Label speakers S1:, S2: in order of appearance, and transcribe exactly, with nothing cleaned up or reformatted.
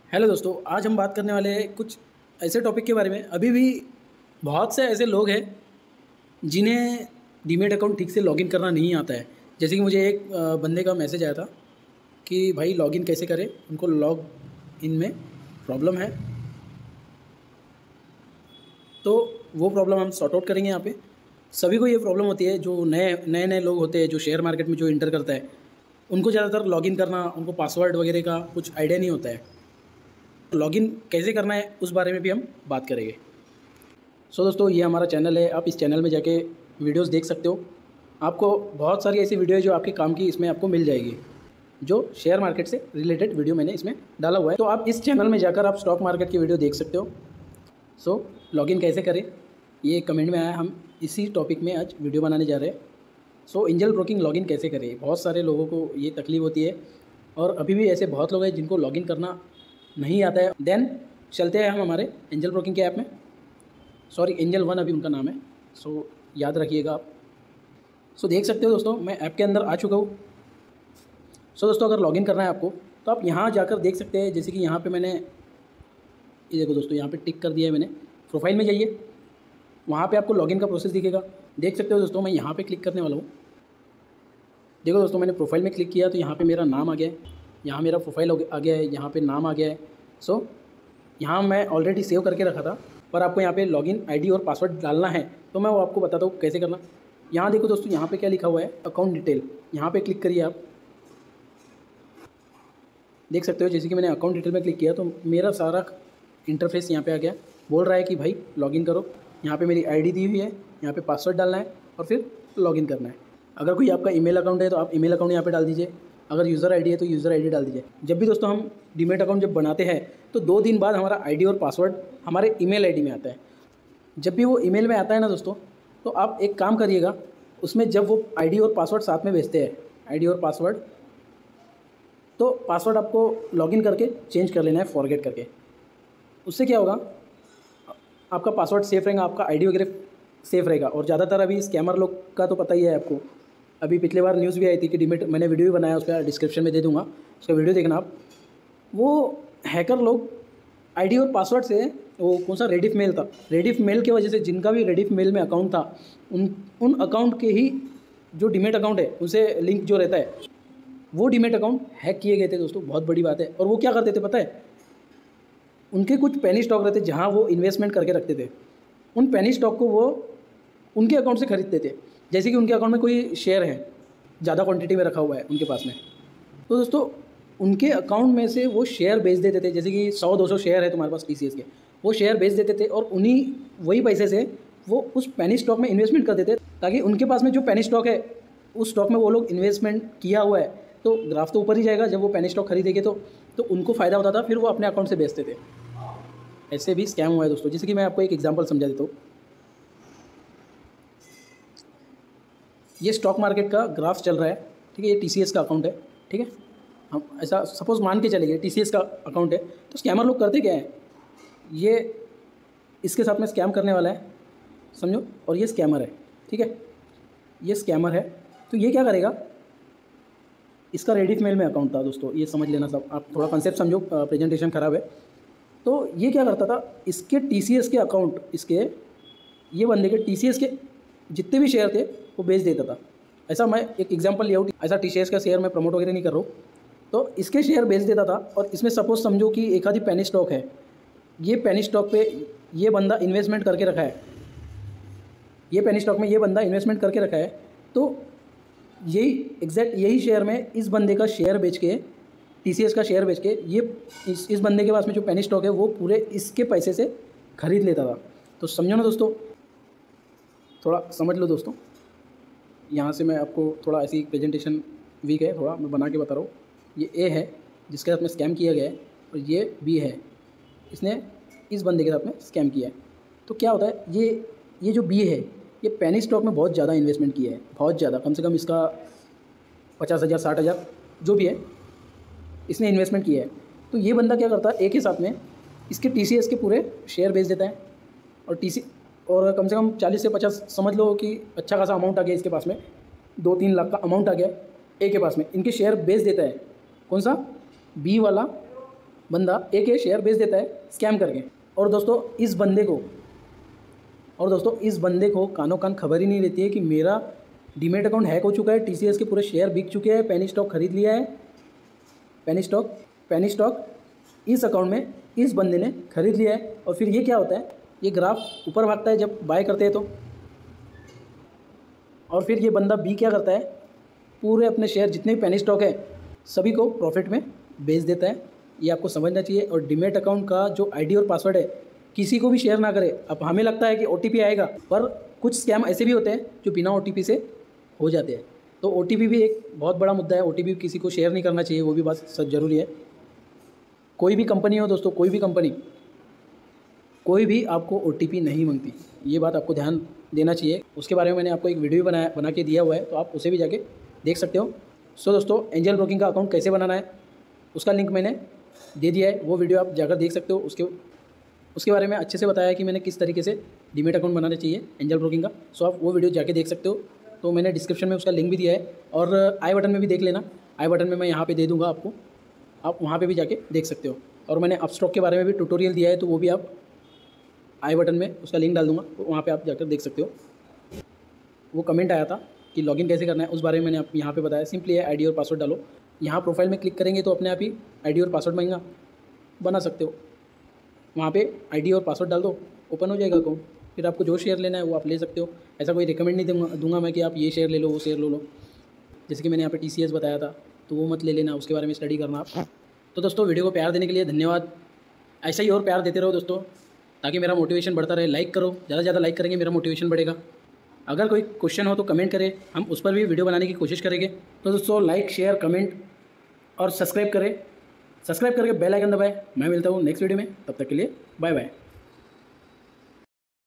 S1: Hello दोस्तों, आज हम बात करने वाले हैं कुछ ऐसे टॉपिक के बारे में। अभी भी बहुत से ऐसे लोग हैं जिन्हें डीमेट अकाउंट ठीक से लॉगिन करना नहीं आता है। जैसे कि मुझे एक अ, बंदे का मैसेज आया था कि भाई लॉगिन कैसे करें, उनको लॉग इन में प्रॉब्लम है। तो वो प्रॉब्लम हम सॉर्ट आउट करेंगे यहाँ पे। सभी को ये प्रॉब्लम होती है, जो नए नए नए लोग होते हैं, जो शेयर मार्केट में जो इंटर करता है, उनको ज़्यादातर लॉगिन करना, उनको पासवर्ड वगैरह का कुछ आइडिया नहीं होता है। लॉगिन कैसे करना है उस बारे में भी हम बात करेंगे। सो दोस्तों, ये हमारा चैनल है। आप इस चैनल में जाके वीडियोस देख सकते हो। आपको बहुत सारी ऐसी वीडियो है जो आपके काम की इसमें आपको मिल जाएगी। जो शेयर मार्केट से रिलेटेड वीडियो मैंने इसमें डाला हुआ है, तो आप इस चैनल में जाकर आप स्टॉक मार्केट की वीडियो देख सकते हो। सो लॉगिन कैसे करें, ये कमेंट में आया। हम इसी टॉपिक में आज वीडियो बनाने जा रहे हैं। सो एंजल ब्रोकिंग लॉगिन कैसे करें, बहुत सारे लोगों को ये तकलीफ होती है और अभी भी ऐसे बहुत लोग हैं जिनको लॉगिन करना नहीं आता है। देन चलते हैं हम हमारे एंजल ब्रोकिंग के ऐप में। सॉरी, एंजल वन अभी उनका नाम है। सो याद रखिएगा आप। सो देख सकते हो दोस्तों, मैं ऐप के अंदर आ चुका हूँ। सो दोस्तों, अगर लॉगिन करना है आपको तो आप यहाँ जाकर देख सकते हैं। जैसे कि यहाँ पे मैंने ये देखो दोस्तों, यहाँ पे टिक कर दिया है मैंने। प्रोफाइल में जाइए, वहाँ पे आपको लॉगिन का प्रोसेस दिखेगा। देख सकते हो दोस्तों, मैं यहाँ पे क्लिक करने वाला हूँ। देखो दोस्तों, मैंने प्रोफाइल में क्लिक किया तो यहाँ पे मेरा नाम आ गया है, यहाँ मेरा प्रोफाइल आ गया है, यहाँ पे नाम आ गया है। सो यहाँ मैं ऑलरेडी सेव करके रखा था, पर आपको यहाँ पे लॉगिन आईडी और पासवर्ड डालना है, तो मैं वो आपको बताता हूँ कैसे करना। यहाँ देखो दोस्तों, यहाँ पे क्या लिखा हुआ है, अकाउंट डिटेल। यहाँ पे क्लिक करिए आप। देख सकते हो, जैसे कि मैंने अकाउंट डिटेल में क्लिक किया तो मेरा सारा इंटरफेस यहाँ पे आ गया। बोल रहा है कि भाई लॉगिन करो। यहाँ पे मेरी आईडी दी हुई है, यहाँ पे पासवर्ड डालना है और फिर लॉगिन करना है। अगर कोई आपका ईमेल अकाउंट है तो आप ईमेल अकाउंट यहाँ पे डाल दीजिए। अगर यूज़र आईडी है तो यूज़र आईडी डाल दीजिए। जब भी दोस्तों हम डीमेट अकाउंट जब बनाते हैं तो दो दिन बाद हमारा आईडी और पासवर्ड हमारे ईमेल आईडी में आता है। जब भी वो ईमेल में आता है ना दोस्तों, तो आप एक काम करिएगा, उसमें जब वो आईडी और पासवर्ड साथ में भेजते हैं, आईडी और पासवर्ड, तो पासवर्ड आपको लॉगिन करके चेंज कर लेना है फॉरगेट करके। उससे क्या होगा, आपका पासवर्ड सेफ रहेगा, आपका आईडी वगैरह सेफ रहेगा। और ज़्यादातर अभी स्कैमर लोग का तो पता ही है आपको। अभी पिछले बार न्यूज़ भी आई थी कि डीमेट, मैंने वीडियो भी बनाया, उसका डिस्क्रिप्शन में दे दूंगा, उसका वीडियो देखना आप। वो हैकर लोग आईडी और पासवर्ड से, वो कौन सा रेडिफ मेल था, रेडिफ मेल की वजह से जिनका भी रेडिफ मेल में अकाउंट था, उन उन अकाउंट के ही जो डीमेट अकाउंट है उनसे लिंक जो रहता है, वो डीमेट अकाउंट हैक किए गए थे दोस्तों। बहुत बड़ी बात है। और वो क्या करते थे पता है, उनके कुछ पेनी स्टॉक रहते जहाँ वो इन्वेस्टमेंट करके रखते थे, उन पेनी स्टॉक को वो उनके अकाउंट से खरीदते थे। जैसे कि उनके अकाउंट में कोई शेयर है, ज़्यादा क्वांटिटी में रखा हुआ है उनके पास में, तो दोस्तों उनके अकाउंट में से वो शेयर बेच देते थे। जैसे कि सौ दो सौ शेयर है तुम्हारे पास टीसीएस के, वो शेयर बेच देते थे और उन्हीं वही पैसे से वो उस पेनी स्टॉक में इन्वेस्टमेंट कर देते, ताकि उनके पास में जो पेनी स्टॉक है उस स्टॉक में वो लोग इन्वेस्टमेंट किया हुआ है तो ग्राफ तो ऊपर ही जाएगा। जब वो पेनी स्टॉक खरीदेंगे तो तो उनको फ़ायदा होता था, फिर वो अपने अकाउंट से बेचते थे। ऐसे भी स्कैम हुआ है दोस्तों। जैसे कि मैं आपको एक एग्जांपल समझा देता हूँ। ये स्टॉक मार्केट का ग्राफ चल रहा है, ठीक है। ये टीसीएस का अकाउंट है, ठीक है। हम ऐसा सपोज मान के चलेंगे टीसीएस का अकाउंट है, तो स्कैमर लोग करते क्या है, ये इसके साथ में स्कैम करने वाला है, समझो, और ये स्कैमर है, ठीक है। ये स्कैमर है, तो ये क्या करेगा, इसका रेडिफ मेल में अकाउंट था दोस्तों, ये समझ लेना सब। आप थोड़ा कंसेप्ट समझो, प्रेजेंटेशन ख़राब है। तो ये क्या करता था, इसके टीसीएस के अकाउंट, इसके ये बंदे के टीसीएस के जितने भी शेयर थे वो बेच देता था। ऐसा मैं एक एग्जांपल लिया हूँ, ऐसा टीसीएस का शेयर मैं प्रमोट वगैरह नहीं कर रहा हूँ। तो इसके शेयर बेच देता था और इसमें सपोज समझो कि एक आधी पेनी स्टॉक है, ये पेनी स्टॉक पे ये बंदा इन्वेस्टमेंट करके रखा है, ये पेनी स्टॉक में ये बंदा इन्वेस्टमेंट करके रखा है। तो यही एग्जैक्ट यही शेयर में इस बंदे का शेयर बेच के, टीसीएस का शेयर बेच के, ये इस इस बंदे के पास में जो पेनी स्टॉक है वो पूरे इसके पैसे से खरीद लेता था। तो समझो ना दोस्तों, थोड़ा समझ लो दोस्तों। यहाँ से मैं आपको थोड़ा ऐसी प्रेजेंटेशन वीक है, थोड़ा मैं बना के बता रहा हूँ। ये ए है जिसके साथ में स्कैम किया गया है, और ये बी है, इसने इस बंदे के साथ में स्कैम किया है। तो क्या होता है, ये ये जो बी है, ये पेनी स्टॉक में बहुत ज़्यादा इन्वेस्टमेंट किया है, बहुत ज़्यादा, कम से कम इसका पचास हज़ार साठ हज़ार जो भी है इसने इन्वेस्टमेंट किया है। तो ये बंदा क्या करता है, एक ही साथ में इसके टीसीएस के पूरे शेयर बेच देता है, और टीसी और कम से कम चालीस से पचास समझ लो कि अच्छा खासा अमाउंट आ गया इसके पास में, दो तीन लाख का अमाउंट आ गया ए के पास में, इनके शेयर बेच देता है। कौन सा, बी वाला बंदा एक ये शेयर बेच देता है स्कैम करके। और दोस्तों इस बंदे को और दोस्तों इस बंदे को कानों कान खबर ही नहीं रहती है कि मेरा डीमेट अकाउंट हैक हो चुका है, टीसीएस के पूरे शेयर बिक चुके हैं, पेनी स्टॉक खरीद लिया है, पेनी स्टॉक पेनी स्टॉक इस अकाउंट में इस बंदे ने खरीद लिया है। और फिर ये क्या होता है, ये ग्राफ ऊपर भागता है जब बाय करते हैं तो, और फिर ये बंदा बी क्या करता है, पूरे अपने शेयर जितने भी पेनी स्टॉक है सभी को प्रॉफिट में बेच देता है। ये आपको समझना चाहिए। और डीमेट अकाउंट का जो आईडी और पासवर्ड है किसी को भी शेयर ना करें। अब हमें लगता है कि ओटीपी आएगा, पर कुछ स्कैम ऐसे भी होते हैं जो बिना ओटीपी से हो जाते हैं। तो ओटीपी भी एक बहुत बड़ा मुद्दा है, ओटीपी किसी को शेयर नहीं करना चाहिए, वो भी बात सच ज़रूरी है। कोई भी कंपनी हो दोस्तों, कोई भी कंपनी कोई भी आपको ओटीपी नहीं मांगती, ये बात आपको ध्यान देना चाहिए। उसके बारे में मैंने आपको एक वीडियो बनाया बना के दिया हुआ है, तो आप उसे भी जाके देख सकते हो। सो दोस्तों एंजल ब्रोकिंग का अकाउंट कैसे बनाना है उसका लिंक मैंने दे दिया है, वो वीडियो आप जाकर देख सकते हो। उसके उसके बारे में अच्छे से बताया कि मैंने किस तरीके से डीमेट अकाउंट बनाना चाहिए एंजल ब्रोकिंग का। सो आप वो वीडियो जाके देख सकते हो, तो मैंने डिस्क्रिप्शन में उसका लिंक भी दिया है और आई बटन में भी देख लेना। आई बटन में मैं यहाँ पे दे दूँगा आपको, आप वहाँ पे भी जाके देख सकते हो। और मैंने अपस्टॉक के बारे में भी ट्यूटोरियल दिया है, तो वो भी आप आई बटन में उसका लिंक डाल दूँगा, तो वहाँ पे आप जाकर देख सकते हो। वो कमेंट आया था कि लॉगिन कैसे करना है, उस बारे में मैंने आप यहाँ पे बताया। सिंपली है आईडी और पासवर्ड डालो, यहाँ प्रोफाइल में क्लिक करेंगे तो अपने आप ही आईडी और पासवर्ड मांगेगा, बना सकते हो। वहाँ पे आईडी और पासवर्ड डाल दो, ओपन हो जाएगा अकाउंट। फिर आपको जो शेयर लेना है वो आप ले सकते हो। ऐसा कोई रिकमेंड नहीं दूंगा दूंगा मैं कि आप ये शेयर ले लो वो शेयर ले लो। जैसे कि मैंने यहाँ पे टीसीएस बताया था, तो वो मत ले लेना, उसके बारे में स्टडी करना आप। तो दोस्तों वीडियो को प्यार देने के लिए धन्यवाद। ऐसा ही और प्यार देते रहो दोस्तों, ताकि मेरा मोटिवेशन बढ़ता रहे। लाइक करो, ज़्यादा से ज़्यादा लाइक करेंगे मेरा मोटिवेशन बढ़ेगा। अगर कोई क्वेश्चन हो तो कमेंट करें, हम उस पर भी वीडियो बनाने की कोशिश करेंगे। तो दोस्तों लाइक शेयर कमेंट और सब्सक्राइब करें, सब्सक्राइब करके बेल आइकन दबाएं। मैं मिलता हूँ नेक्स्ट वीडियो में, तब तक के लिए बाय बाय।